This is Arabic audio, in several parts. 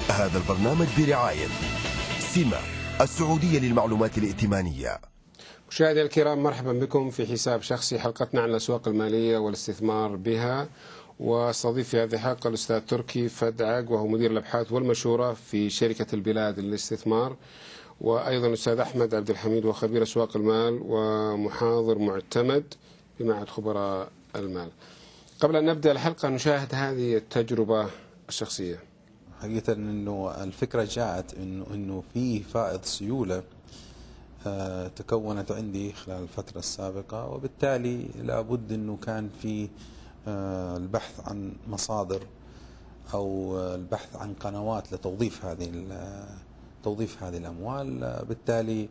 هذا البرنامج برعاية سيما السعودية للمعلومات الائتمانية. مشاهدينا الكرام، مرحبا بكم في حساب شخصي، حلقتنا عن الأسواق المالية والاستثمار بها. واستضيف في هذه الحلقة الأستاذ تركي فدعق، وهو مدير الأبحاث والمشورة في شركة البلاد للاستثمار، وأيضا الأستاذ أحمد عبد الحميد وخبير أسواق المال ومحاضر معتمد بمعهد خبراء المال. قبل أن نبدأ الحلقة نشاهد هذه التجربة الشخصية. حقيقة أنه الفكرة جاءت أنه في فائض سيولة تكونت عندي خلال الفترة السابقة، وبالتالي لابد أنه كان في البحث عن مصادر أو البحث عن قنوات لتوظيف هذه الأموال. بالتالي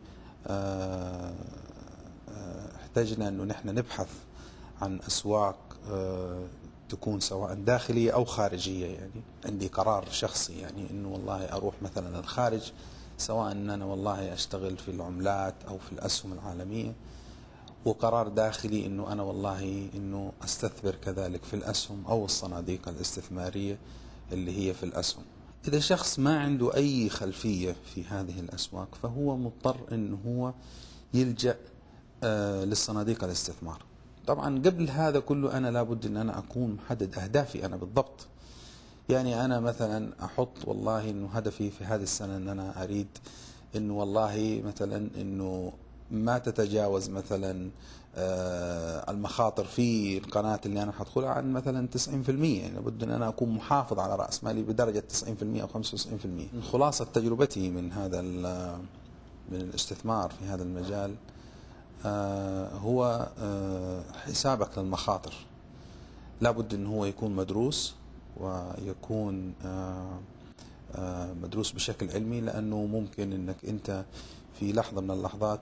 احتجنا أنه نحن نبحث عن أسواق تكون سواء داخلية أو خارجية. يعني عندي قرار شخصي، يعني أنه والله أروح مثلا الخارج، سواء أن أنا والله أشتغل في العملات أو في الأسهم العالمية، وقرار داخلي أنه أنا والله أنه أستثمر كذلك في الأسهم أو الصناديق الاستثمارية اللي هي في الأسهم. إذا شخص ما عنده أي خلفية في هذه الأسواق فهو مضطر أنه هو يلجأ للصناديق الاستثمار. طبعا قبل هذا كله أنا لابد أن أنا أكون محدد أهدافي أنا بالضبط. يعني أنا مثلا أحط والله أنه هدفي في هذه السنة أن أنا أريد أنه والله مثلا أنه ما تتجاوز مثلا المخاطر في القناة اللي أنا حدخلها عن مثلا 90%. يعني لابد أن أنا أكون محافظ على رأس مالي بدرجة 90% أو 95%. خلاصة تجربتي من هذا من الاستثمار في هذا المجال هو حسابك للمخاطر. لابد أن هو يكون مدروس، ويكون مدروس بشكل علمي، لأنه ممكن أنك أنت في لحظة من اللحظات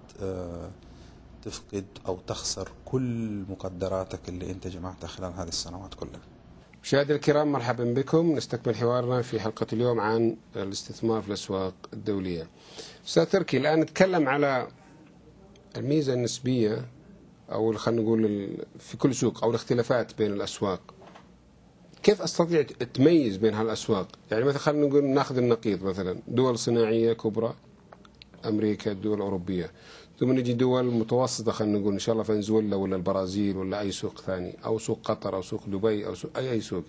تفقد أو تخسر كل مقدراتك اللي أنت جمعتها خلال هذه السنوات كلها. مشاهدينا الكرام، مرحبا بكم. نستكمل حوارنا في حلقة اليوم عن الاستثمار في الأسواق الدولية. أستاذ تركي، الآن نتكلم على الميزة النسبية، أو خلينا نقول في كل سوق، أو الاختلافات بين الأسواق. كيف أستطيع تميز بين هالأسواق؟ يعني مثلا خلينا نقول ناخذ النقيض، مثلا دول صناعية كبرى، أمريكا، الدول الأوروبية، ثم نجي دول متوسطة، خلينا نقول إن شاء الله فنزويلا ولا البرازيل ولا أي سوق ثاني، أو سوق قطر أو سوق دبي أو سوق أي سوق.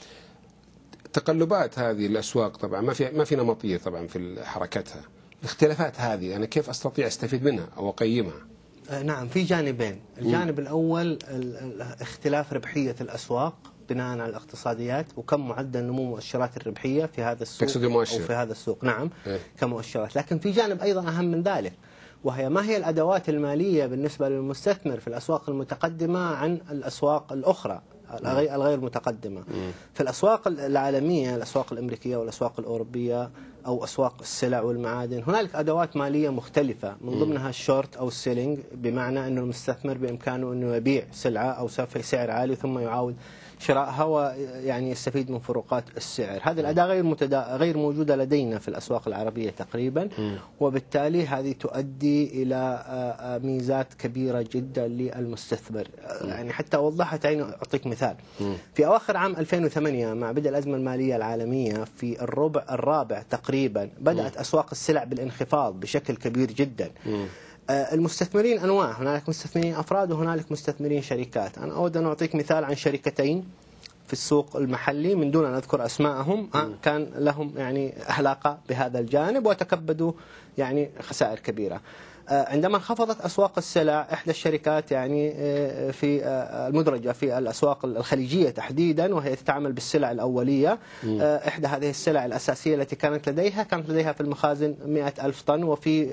تقلبات هذه الأسواق طبعا ما في نمطية طبعا في حركتها. الاختلافات هذه أنا كيف أستطيع أستفيد منها أو أقيمها؟ نعم، في جانبين. الجانب الأول اختلاف ربحية الأسواق بناء على الاقتصاديات، وكم معدل نمو مؤشرات الربحية في هذا السوق أو في هذا السوق. نعم، كمؤشرات. لكن في جانب أيضا أهم من ذلك، وهي ما هي الأدوات المالية بالنسبة للمستثمر في الأسواق المتقدمة عن الأسواق الأخرى الغير متقدمة. في الأسواق العالمية، الأسواق الأمريكية والأسواق الأوروبية أو أسواق السلع والمعادن، هنالك أدوات مالية مختلفة، من ضمنها الشورت أو السيلينج، بمعنى أن المستثمر بإمكانه أنه يبيع سلعة أو في سعر عالي ثم يعاود شرائها ويعني يستفيد من فروقات السعر. هذه الأداة غير موجودة لدينا في الأسواق العربية تقريبا، وبالتالي هذه تؤدي إلى ميزات كبيرة جدا للمستثمر. يعني حتى أوضحها، تعالي أعطيك مثال. في أواخر عام 2008 مع بدء الأزمة المالية العالمية، في الربع الرابع تقريبا بدأت أسواق السلع بالانخفاض بشكل كبير جدا. المستثمرين أنواع، هنالك مستثمرين أفراد وهنالك مستثمرين شركات. أنا أود أن أعطيك مثال عن شركتين في السوق المحلي من دون أن أذكر أسماءهم، كان لهم يعني علاقة بهذا الجانب وتكبدوا يعني خسائر كبيرة. عندما انخفضت أسواق السلع، إحدى الشركات يعني في المدرجة في الأسواق الخليجية تحديدا، وهي تتعامل بالسلع الأولية، إحدى هذه السلع الأساسية التي كانت لديها في المخازن 100,000 طن، وفي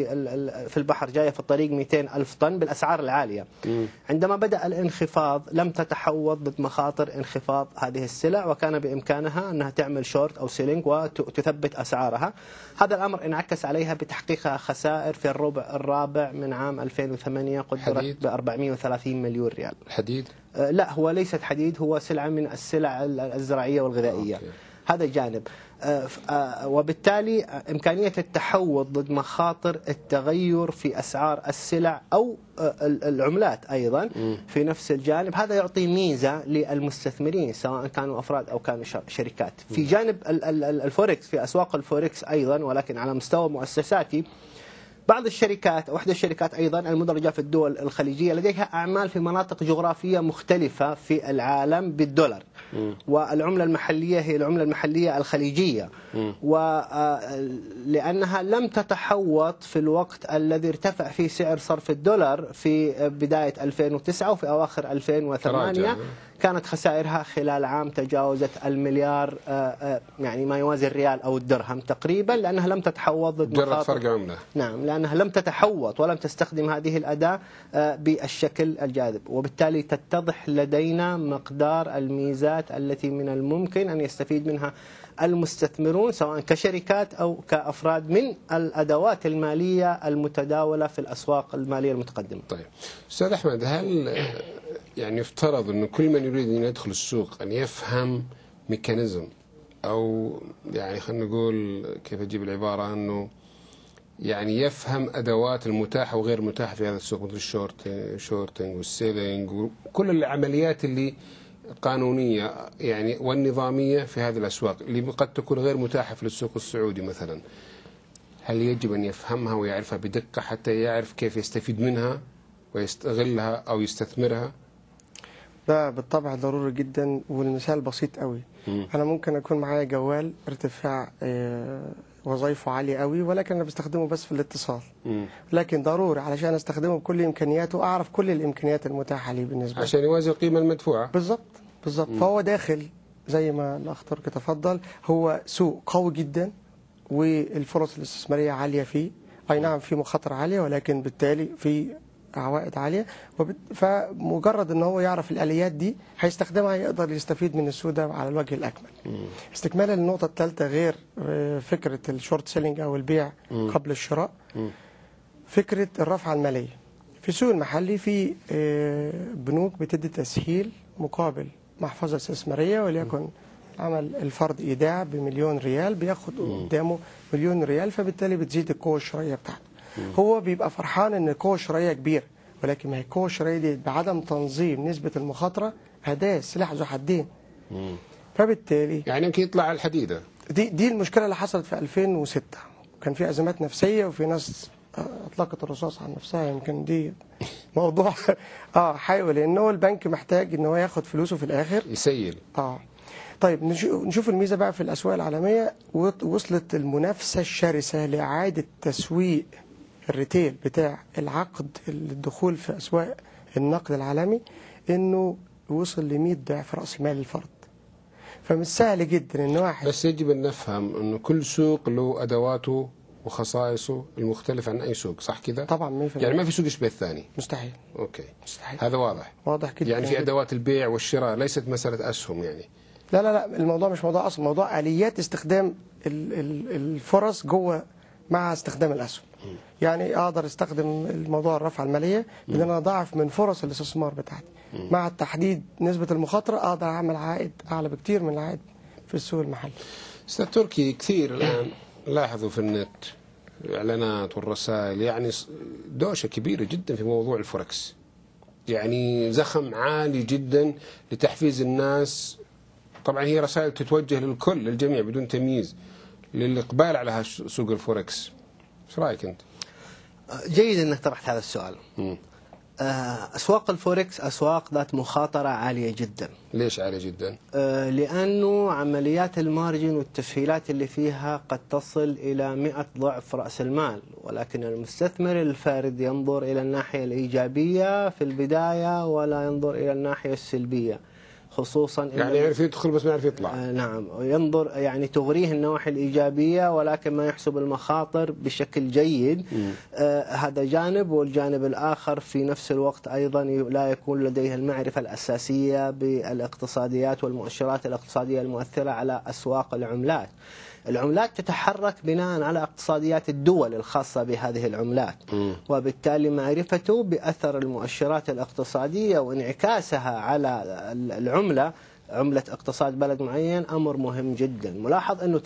في البحر جاية في الطريق 200,000 طن بالأسعار العالية. عندما بدأ الانخفاض لم تتحوط بمخاطر انخفاض هذه السلع، وكان بإمكانها أنها تعمل شورت أو سيلينج وتثبت أسعارها. هذا الأمر انعكس عليها بتحقيقها خسائر في الربع الرابع من عام 2008 قدرت ب 430 مليون ريال. الحديد؟ لا، هو ليست حديد، هو سلعة من السلع الزراعية والغذائية. هذا جانب. وبالتالي إمكانية التحوط ضد مخاطر التغير في أسعار السلع أو العملات أيضا في نفس الجانب، هذا يعطي ميزة للمستثمرين سواء كانوا أفراد أو كانوا شركات. في جانب الفوركس، في أسواق الفوركس أيضا ولكن على مستوى مؤسساتي، بعض الشركات أو إحدى الشركات أيضا المدرجة في الدول الخليجية لديها أعمال في مناطق جغرافية مختلفة في العالم بالدولار، والعملة المحلية هي العملة المحلية الخليجية، ولأنها لم تتحوط في الوقت الذي ارتفع فيه سعر صرف الدولار في بداية 2009 وفي أواخر 2008 كانت خسائرها خلال عام تجاوزت المليار، يعني ما يوازي الريال أو الدرهم تقريبا، لأنها لم تتحوط ضد فرق عملة. نعم، لأنها لم تتحوط ولم تستخدم هذه الأداة بالشكل الجاذب، وبالتالي تتضح لدينا مقدار الميزات التي من الممكن أن يستفيد منها المستثمرون سواء كشركات أو كأفراد من الأدوات المالية المتداولة في الأسواق المالية المتقدمة. طيب أستاذ أحمد، هل يعني يفترض أن كل من يريد أن يدخل السوق أن يفهم ميكانيزم، أو يعني خلينا نقول كيف أجيب العبارة، أنه يعني يفهم أدوات المتاحة وغير متاحة في هذا السوق مثل الشورتنج والسيلينج وكل العمليات اللي قانونية يعني والنظامية في هذه الأسواق اللي قد تكون غير متاحة في السوق السعودي مثلا، هل يجب أن يفهمها ويعرفها بدقة حتى يعرف كيف يستفيد منها ويستغلها أو يستثمرها؟ ده بالطبع ضروري جدا، والمثال بسيط قوي. أنا ممكن أكون معايا جوال ارتفاع وظائفه عالية قوي، ولكن أنا بستخدمه بس في الاتصال، لكن ضروري علشان أستخدمه بكل إمكانياته أعرف كل الإمكانيات المتاحة لي بالنسبة عشان يوازي القيمة المدفوعة. بالضبط. فهو داخل زي ما الأخ تركي تفضل، هو سوق قوي جدا والفرص الاستثمارية عالية فيه، أي نعم في مخاطرة عالية ولكن بالتالي في عوائد عالية، فمجرد ان هو يعرف الآليات دي هيستخدمها يقدر يستفيد من السوق ده على الوجه الأكمل. استكمالا للنقطة الثالثة، غير فكرة الشورت سيلينج أو البيع قبل الشراء، فكرة الرفعة المالية في السوق المحلي. في بنوك بتدي تسهيل مقابل محفظة استثمارية، وليكن عمل الفرد إيداع ب1,000,000 ريال بياخد قدامه 1,000,000 ريال، فبالتالي بتزيد القوة الشرائية بتاعته. هو بيبقى فرحان ان القوة الشرائية كبيرة، ولكن ما هي القوة الشرائية دي بعدم تنظيم نسبة المخاطرة أداة سلاح ذو حدين. فبالتالي يعني يمكن يطلع على الحديدة. دي المشكلة اللي حصلت في 2006، كان في أزمات نفسية وفي ناس أطلقت الرصاص عن نفسها. يمكن دي موضوع حيوي، لأنه البنك محتاج ان هو ياخد فلوسه في الآخر يسيل. طيب نشوف الميزة بقى في الأسواق العالمية. وصلت المنافسة الشرسة لإعادة تسويق الريتيل بتاع العقد الدخول في أسواق النقد العالمي، إنه وصل ل100 ضعف رأس مال الفرد. فمش سهل جدا إن واحد، بس يجب أن نفهم إنه كل سوق له أدواته وخصائصه المختلفة عن أي سوق، صح كده؟ طبعا 100%. يعني ما في سوق يشبه الثاني. مستحيل. أوكي. مستحيل. هذا واضح جدا. يعني في أدوات البيع والشراء، ليست مسألة أسهم يعني. لا الموضوع مش موضوع أصلا، موضوع آليات استخدام الفرص جوه مع استخدام الأسهم. يعني أقدر استخدم الموضوع الرفعة المالية بأن أنا أضاعف من فرص الاستثمار بتاعتي، مع تحديد نسبة المخاطرة أقدر أعمل عائد أعلى بكتير من العائد في السوق المحلي. أستاذ تركي، كثير الآن لاحظوا في النت الإعلانات والرسائل يعني دوشة كبيرة جدا في موضوع الفوركس، يعني زخم عالي جدا لتحفيز الناس. طبعا هي رسائل تتوجه للكل، للجميع بدون تمييز، للإقبال على سوق الفوركس. ايش رايك انت؟ جيد انك طرحت هذا السؤال. اسواق الفوركس اسواق ذات مخاطره عاليه جدا. ليش عاليه جدا؟ لانه عمليات المارجن والتسهيلات اللي فيها قد تصل الى 100 ضعف راس المال، ولكن المستثمر الفارد ينظر الى الناحيه الايجابيه في البدايه ولا ينظر الى الناحيه السلبيه، خصوصا يعني يعرف يدخل بس ما يعرف يطلع. نعم، ينظر يعني تغريه النواحي الإيجابية ولكن ما يحسب المخاطر بشكل جيد. هذا جانب، والجانب الآخر في نفس الوقت أيضا لا يكون لديه المعرفة الأساسية بالاقتصاديات والمؤشرات الاقتصادية المؤثرة على أسواق العملات. العملات تتحرك بناء على اقتصاديات الدول الخاصة بهذه العملات، وبالتالي معرفته بأثر المؤشرات الاقتصادية وانعكاسها على العملة عملة اقتصاد بلد معين أمر مهم جدا. ملاحظ أنه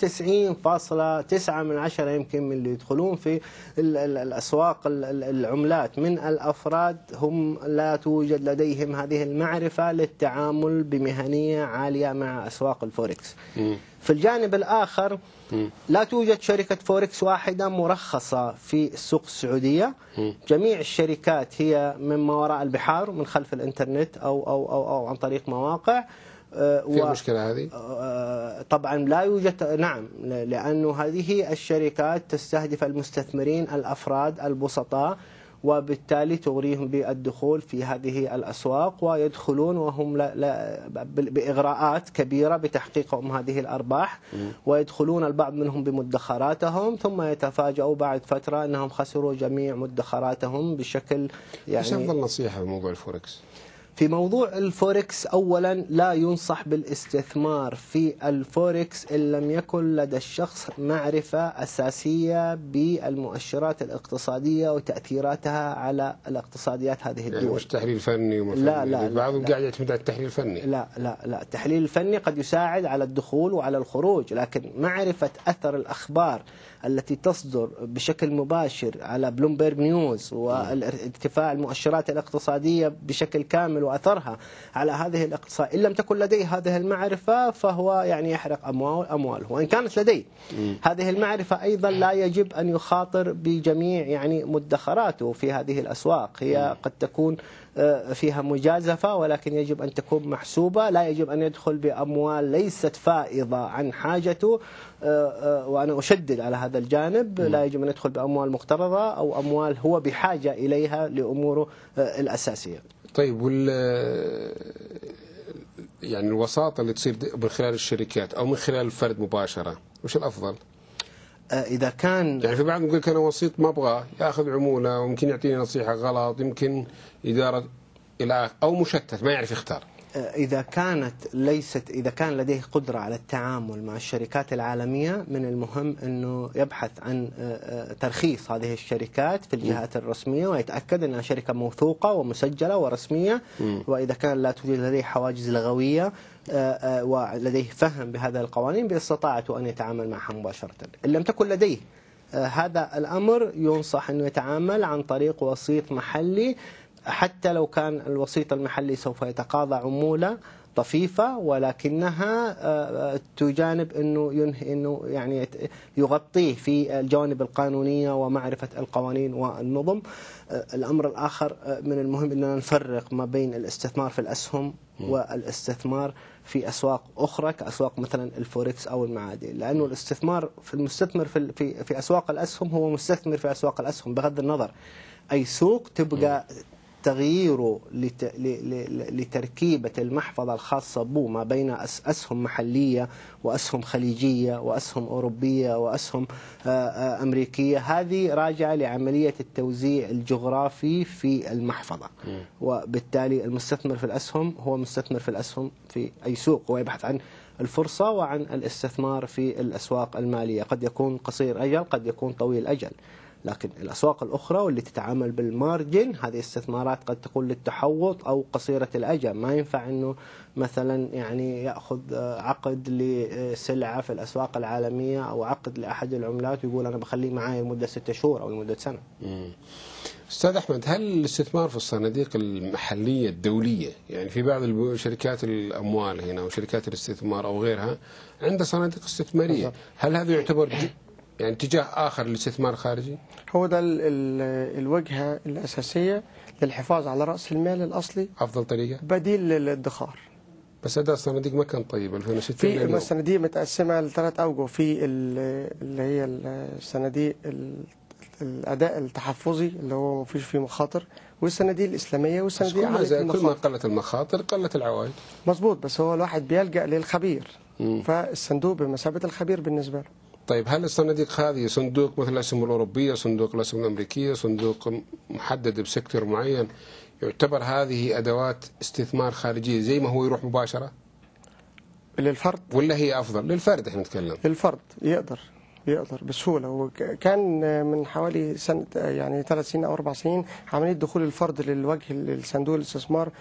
99.9% يمكن من اللي يدخلون في الأسواق العملات من الأفراد هم لا توجد لديهم هذه المعرفة للتعامل بمهنية عالية مع أسواق الفوركس. في الجانب الآخر لا توجد شركة فوركس واحدة مرخصة في السوق السعودية. جميع الشركات هي مما وراء البحار من خلف الإنترنت أو عن طريق مواقع. في المشكلة هذه؟ طبعا لا يوجد، نعم، لأنه هذه الشركات تستهدف المستثمرين الأفراد البسطاء، وبالتالي تغريهم بالدخول في هذه الأسواق، ويدخلون وهم بإغراءات كبيرة بتحقيقهم هذه الأرباح، ويدخلون البعض منهم بمدخراتهم ثم يتفاجؤوا بعد فترة أنهم خسروا جميع مدخراتهم بشكل يعني. ايش أفضل نصيحة في موضوع الفوركس؟ في موضوع الفوركس أولا لا ينصح بالاستثمار في الفوركس إن لم يكن لدى الشخص معرفة أساسية بالمؤشرات الاقتصادية وتأثيراتها على الاقتصاديات هذه الدول. يعني مش تحليل فني لا بعضهم قاعد يعتمد على التحليل الفني. لا التحليل الفني قد يساعد على الدخول وعلى الخروج، لكن معرفة أثر الأخبار التي تصدر بشكل مباشر على بلومبرج نيوز وارتفاع المؤشرات الاقتصادية بشكل كامل وأثرها على هذه الاقتصاد، إن لم تكن لديه هذه المعرفة فهو يعني يحرق أمواله. وإن كانت لديه هذه المعرفة أيضا لا يجب أن يخاطر بجميع يعني مدخراته في هذه الأسواق. هي قد تكون فيها مجازفة، ولكن يجب أن تكون محسوبة. لا يجب أن يدخل بأموال ليست فائضة عن حاجته، وأنا أشدد على هذا الجانب. لا يجب أن يدخل بأموال مقترضة أو أموال هو بحاجة إليها لأموره الأساسية. طيب، يعني الوساطة اللي تصير من خلال الشركات أو من خلال الفرد مباشرة، وش الأفضل؟ إذا كان يعني في بعض يقول لك أنا وسيط ما أبغى يأخذ عمولة، ويمكن يعطيني نصيحة غلط، يمكن إدارة إلى أو مشتت ما يعرف يختار. إذا كان لديه قدرة على التعامل مع الشركات العالمية، من المهم أنه يبحث عن ترخيص هذه الشركات في الجهات الرسمية ويتأكد أنها شركة موثوقة ومسجلة ورسمية. وإذا كان لا توجد لديه حواجز لغوية ولديه فهم بهذا القوانين باستطاعته أن يتعامل معها مباشرة. إن لم تكن لديه هذا الأمر ينصح أنه يتعامل عن طريق وسيط محلي، حتى لو كان الوسيط المحلي سوف يتقاضى عمولة طفيفة، ولكنها تجانب أنه يعني يغطيه في الجوانب القانونية ومعرفة القوانين والنظم. الأمر الآخر من المهم أننا نفرق ما بين الاستثمار في الأسهم والاستثمار في أسواق أخرى كأسواق مثلا الفوركس أو المعادن، لأنه الاستثمار في المستثمر في أسواق الأسهم هو مستثمر في أسواق الأسهم بغض النظر أي سوق تبقى تغييره لتركيبة المحفظة الخاصة به ما بين أسهم محلية وأسهم خليجية وأسهم أوروبية وأسهم أمريكية. هذه راجعة لعملية التوزيع الجغرافي في المحفظة، وبالتالي المستثمر في الأسهم هو مستثمر في الأسهم في أي سوق، ويبحث عن الفرصة وعن الاستثمار في الأسواق المالية. قد يكون قصير أجل، قد يكون طويل أجل. لكن الأسواق الأخرى واللي تتعامل بالمارجن، هذه استثمارات قد تكون للتحوط أو قصيرة الأجل. ما ينفع أنه مثلا يعني يأخذ عقد لسلعة في الأسواق العالمية أو عقد لأحد العملات ويقول أنا بخليه معاي لمدة 6 شهور أو لمدة سنة. أستاذ أحمد، هل الاستثمار في الصناديق المحلية الدولية، يعني في بعض شركات الأموال هنا وشركات الاستثمار أو غيرها عندها صناديق استثمارية، هل هذا يعتبر يعني اتجاه آخر للاستثمار الخارجي؟ هو ده الوجهة الأساسية للحفاظ على رأس المال الأصلي. أفضل طريقة بديل للادخار. بس هذا الصناديق ما كان طيب 2060. في الصناديق متقسمة ل3 أوجه، في اللي هي الصناديق الأداء التحفظي اللي هو ما فيش فيه مخاطر، والصناديق الإسلامية والصناديق عالية المخاطر. كل ما قلت المخاطر قلت العوائد. مظبوط، بس هو الواحد بيلجأ للخبير، فالصندوق بمثابة الخبير بالنسبة له. طيب، هل الصناديق هذه صندوق مثل الأسهم الأوروبية، صندوق الأسهم الأمريكية، صندوق محدد بسكتور معين، يعتبر هذه أدوات استثمار خارجية زي ما هو يروح مباشرة للفرد، ولا هي أفضل للفرد؟ احنا نتكلم للفرد يقدر بسهولة. وكان من حوالي سنة يعني 3 سنين أو 4 سنين عملية دخول الفرد للوجه للصندوق الاستثمار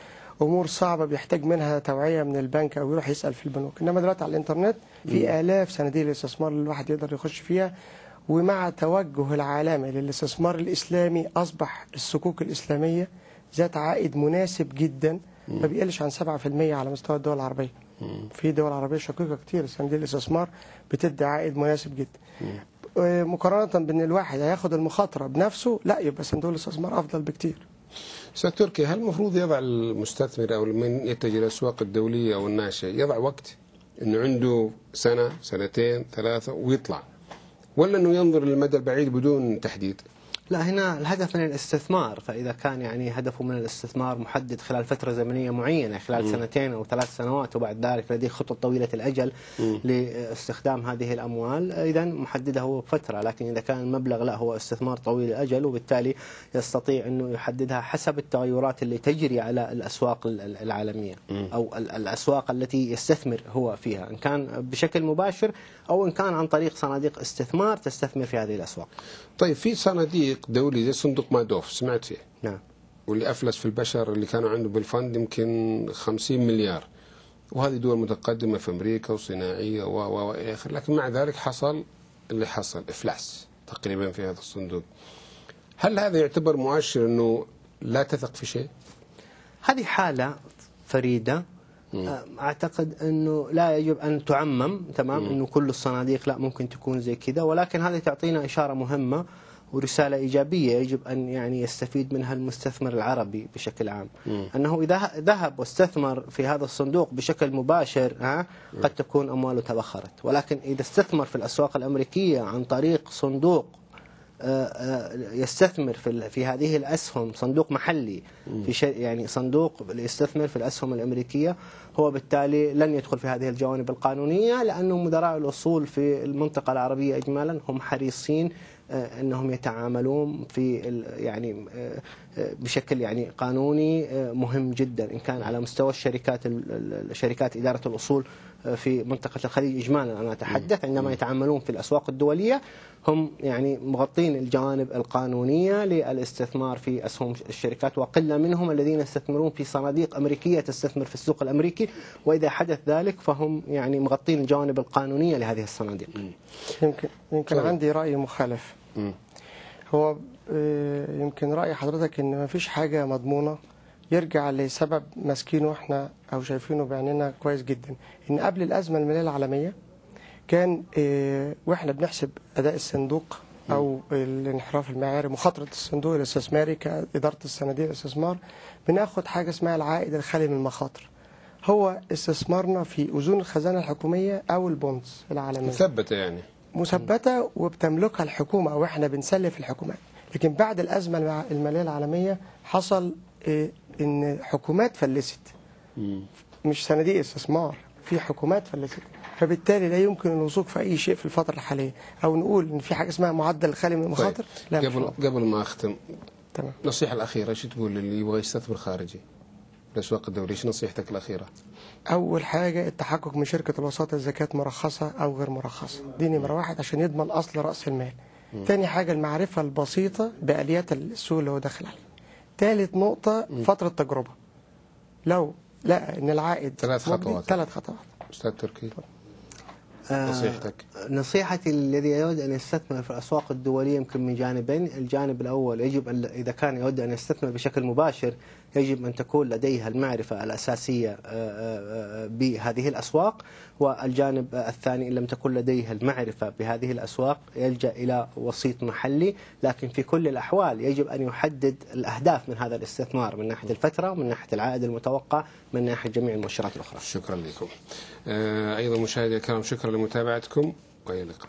امور صعبه بيحتاج منها توعيه من البنك او يروح يسال في البنوك. انما دلوقتي على الانترنت في الاف صناديق الاستثمار اللي الواحد يقدر يخش فيها. ومع توجه العالمي للاستثمار الاسلامي اصبح الصكوك الاسلاميه ذات عائد مناسب جدا، ما بيقلش عن 7% على مستوى الدول العربيه. في دول عربيه شقيقه كتير صناديق الاستثمار بتدي عائد مناسب جدا. مقارنه بان الواحد هياخد المخاطره بنفسه، لا، يبقى صندوق الاستثمار افضل بكتير. استاذ تركي، هل المفروض يضع المستثمر او من يتجه الاسواق الدوليه او الناشئه يضع وقت انه عنده سنه سنتين ثلاثه ويطلع، ولا انه ينظر للمدى البعيد بدون تحديد؟ لا، هنا الهدف من الاستثمار، فإذا كان يعني هدفه من الاستثمار محدد خلال فترة زمنية معينة، خلال سنتين أو 3 سنوات، وبعد ذلك لديه خطة طويلة الأجل لاستخدام هذه الأموال، إذا محددة هو بفترة. لكن إذا كان المبلغ لا، هو استثمار طويل الأجل، وبالتالي يستطيع أنه يحددها حسب التغيرات اللي تجري على الأسواق العالمية أو الأسواق التي يستثمر هو فيها، إن كان بشكل مباشر أو إن كان عن طريق صناديق استثمار تستثمر في هذه الأسواق. طيب، في صناديق دولي زي صندوق مادوف، سمعت فيه؟ نعم. واللي أفلس في البشر اللي كانوا عنده بالفند يمكن 50 مليار، وهذه دول متقدمة في أمريكا وصناعية وإلى آخره، لكن مع ذلك حصل اللي حصل، إفلاس تقريبا في هذا الصندوق. هل هذا يعتبر مؤشر أنه لا تثق في شيء؟ هذه حالة فريدة. أعتقد أنه لا يجب أن تعمم تمام أنه كل الصناديق لا ممكن تكون زي كذا، ولكن هذه تعطينا إشارة مهمة ورسالة إيجابية يجب أن يعني يستفيد منها المستثمر العربي بشكل عام. أنه إذا ذهب واستثمر في هذا الصندوق بشكل مباشر قد تكون أمواله تبخرت، ولكن إذا استثمر في الأسواق الأمريكية عن طريق صندوق يستثمر في هذه الأسهم، صندوق محلي في شيء يعني صندوق يستثمر في الأسهم الأمريكية، هو بالتالي لن يدخل في هذه الجوانب القانونية، لأنه مدراء الأصول في المنطقة العربية إجمالا هم حريصين أنهم يتعاملون في يعني بشكل يعني قانوني مهم جدا، إن كان على مستوى الشركات إدارة الأصول في منطقة الخليج إجمالا. أنا أتحدث عندما يتعاملون في الأسواق الدولية هم يعني مغطين الجوانب القانونية للاستثمار في أسهم الشركات، وقلة منهم الذين يستثمرون في صناديق أمريكية تستثمر في السوق الأمريكي، وإذا حدث ذلك فهم يعني مغطين الجوانب القانونية لهذه الصناديق. يمكن عندي رأي مخالف. هو يمكن رأي حضرتك إن ما فيش حاجة مضمونة، يرجع لسبب ماسكينه احنا أو شايفينه بعيننا كويس جدا، إن قبل الأزمة المالية العالمية كان واحنا بنحسب أداء الصندوق أو الانحراف المعياري، مخاطرة الصندوق الاستثماري كإدارة الصناديق الاستثمار، بناخد حاجة اسمها العائد الخالي من المخاطر. هو استثمارنا في أذون الخزانة الحكومية أو البونز العالمية مثبتة، يعني مثبتة وبتملكها الحكومة أو احنا بنسلف الحكومات. لكن بعد الأزمة المالية العالمية حصل إن حكومات فلست، مش صناديق استثمار، في حكومات فلست، فبالتالي لا يمكن الوثوق في أي شيء في الفترة الحالية، أو نقول إن في حاجة اسمها معدل خالي من المخاطر. طيب. قبل ما أختم، تمام، النصيحة الأخيرة ايش تقول للي يبغى يستثمر خارجي الأسواق الدولية؟ ايش نصيحتك الأخيرة؟ أول حاجة التحقق من شركة الوساطة إذا كانت مرخصة أو غير مرخصة، دي نمرة واحد عشان يضمن أصل رأس المال. تاني حاجة المعرفة البسيطة بآليات السوق اللي هو داخل عليه. ثالث نقطة فترة تجربة. لو لقى إن العائد 3 خطوات. أستاذ تركي، نصيحتك؟ نصيحتي الذي يود أن يستثمر في الأسواق الدولية يمكن من جانبين. الجانب الأول، يجب أن إذا كان يود أن يستثمر بشكل مباشر يجب أن تكون لديها المعرفة الأساسية بهذه الأسواق، والجانب الثاني إن لم تكن لديها المعرفة بهذه الأسواق يلجأ إلى وسيط محلي. لكن في كل الأحوال يجب أن يحدد الأهداف من هذا الاستثمار من ناحية الفترة، من ناحية العائد المتوقع، من ناحية جميع المؤشرات الأخرى. شكرا لكم. أيضا مشاهدي الكرام، شكرا لمتابعتكم وإلى اللقاء.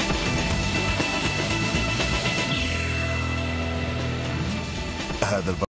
هذا